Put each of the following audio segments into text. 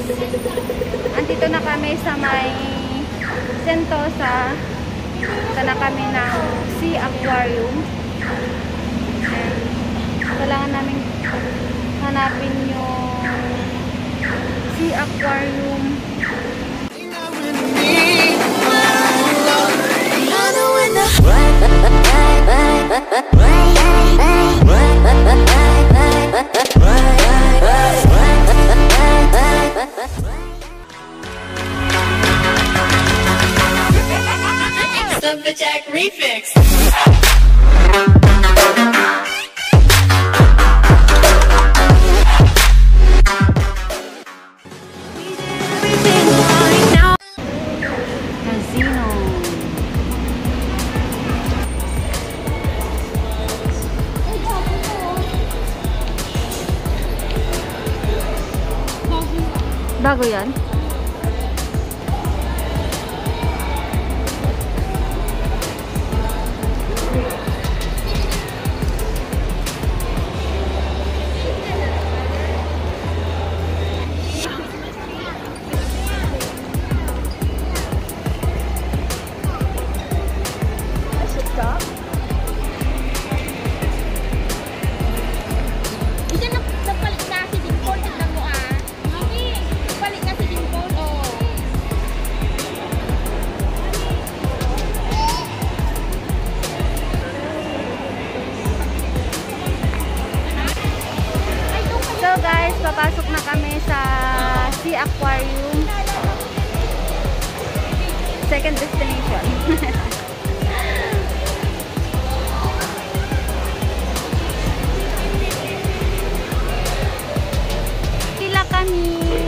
Andito na kami sa may Sentosa. Punta na kami ng Sea Aquarium. Kailangan namin hanapin yung Sea Aquarium. The Jack Refix. Casino. Bago yan? So guys, papasok na kami sa Sea Aquarium. Second destination. Pila kami.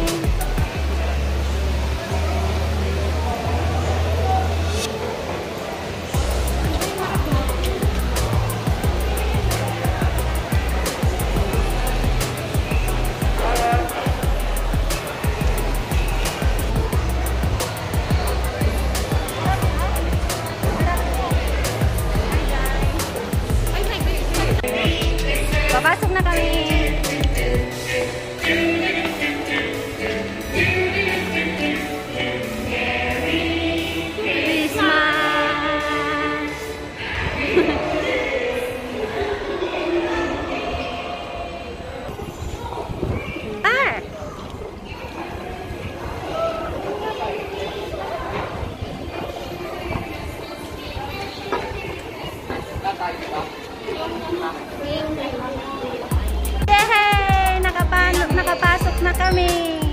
Papasok na kami. Yay! Nakapasok na kami.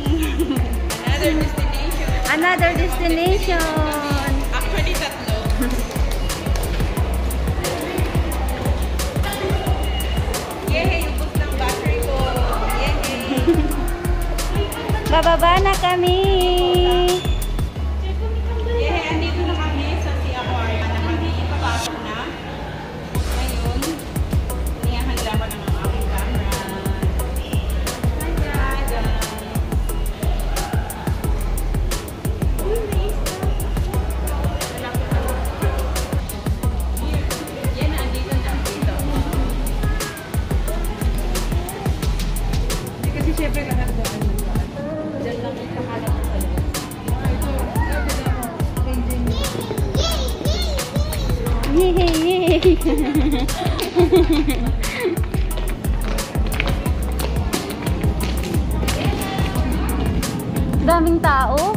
Another destination. Actually, tatlo. Yay! Ubos ng battery ko. Yay! Bababa na kami. Yay! Andito na kami sa Sea Aquarium na kami. Papasok na. Ngayon, niyahanda ko ng aking camera. Yay! Daming tao.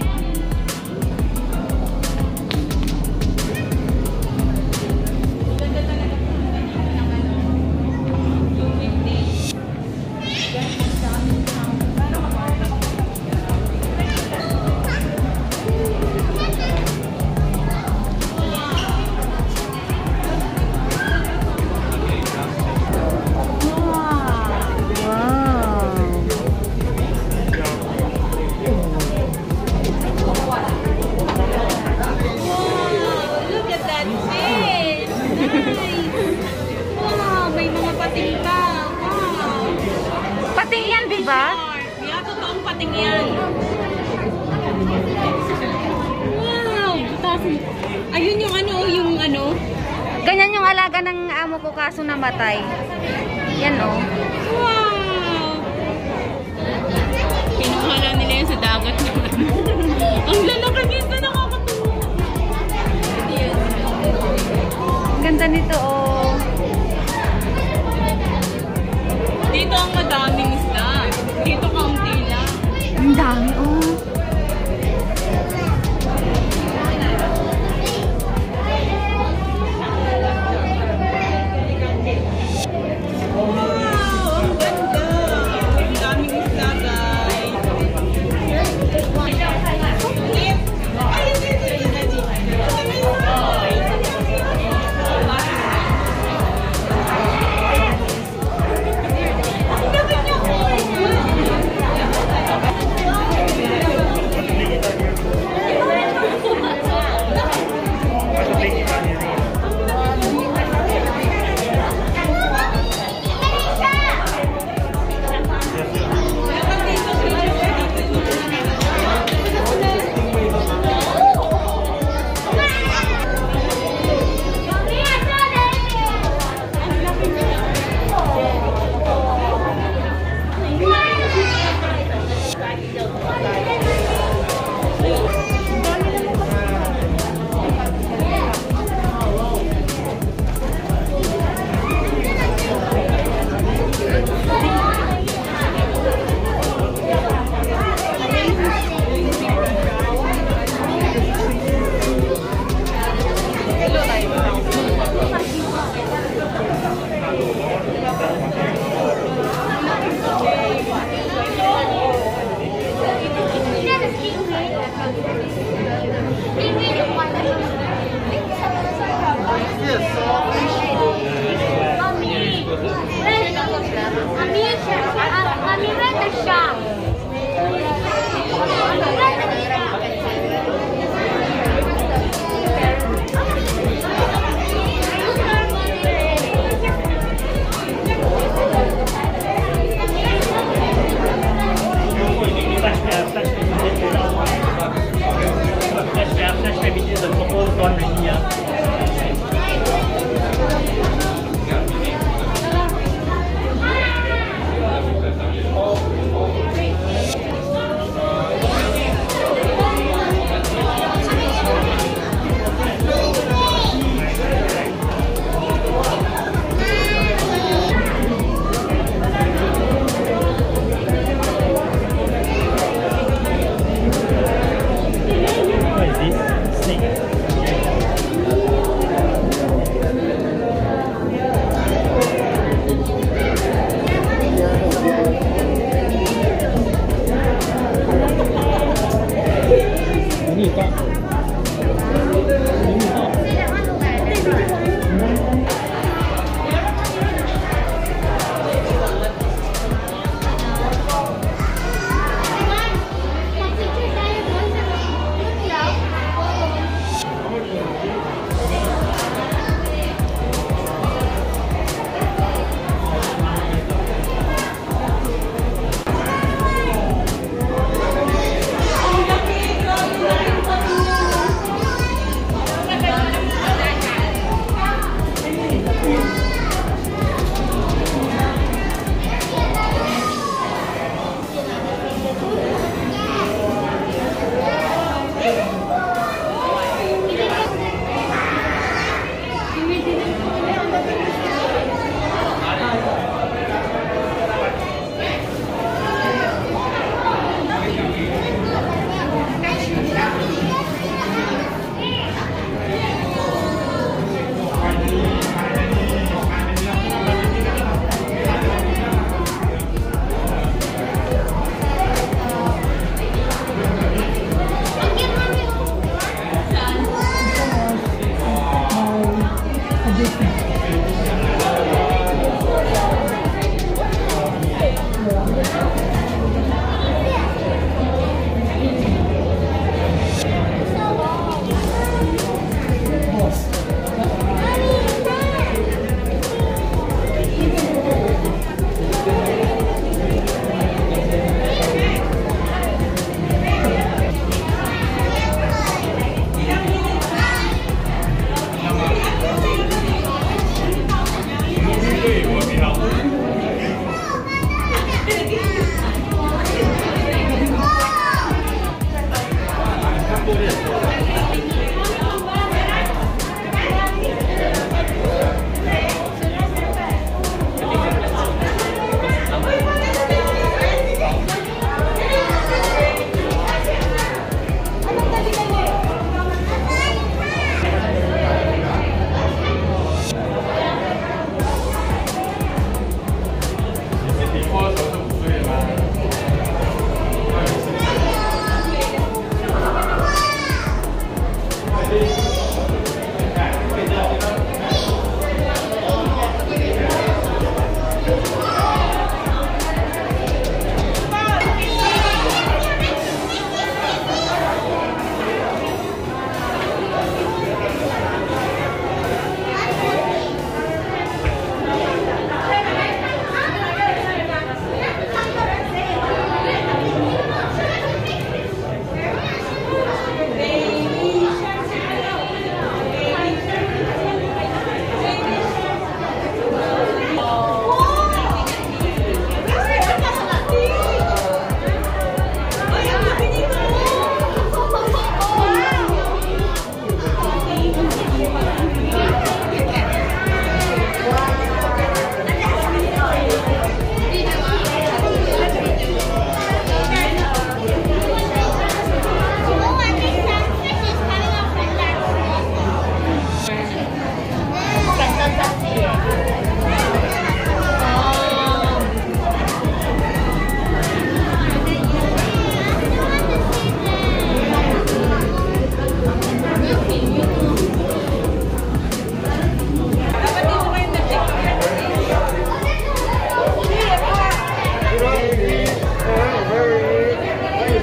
ba? Yeah, totoong pating yan. Wow! Ayun yung ano, Ganyan yung alaga ng amo ko kaso namatay. Yan oh. Wow! Kinuha na nila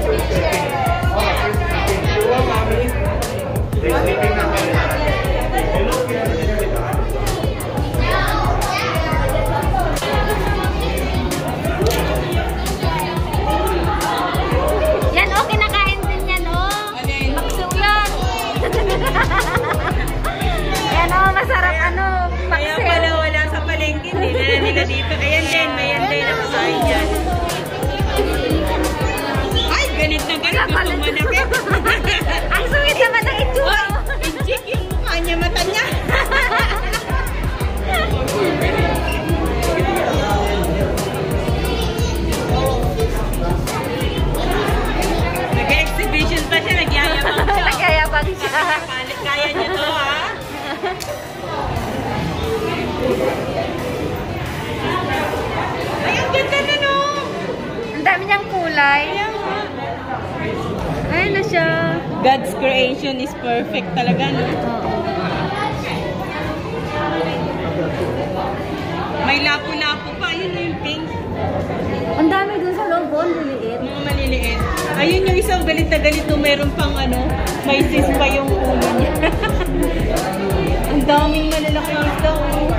Yan, oh, kinakain din yan, oh. Paksiw yan. Yan, oh, masarap, ano, Kaya paksiw. pala wala sa palengke. Hindi na nila dito. Ayan din, may yan din ang kain dyan. Ay, ganit na ganit. Gusto manakit. Ang sweet naman ng itsura. Ay, inchik yung mukha niya, mata niya. Nag-exhibition pa siya, nagyayabang siya. Nagayabang siya. Kaya niya to, ha? Ay, ang ganda na, no? Ang dami niyang kulay. Ayun na siya. God's creation is perfect talaga, no? May lapu-lapo pa. Ayun na yung pink. Ang dami dun sa loob, oh, ang liliit. Mga maliliit. Ayun yung isang galit na galit no, meron pang ano, may sis pa yung ulo niya. Ang daming malalaki isda, oh.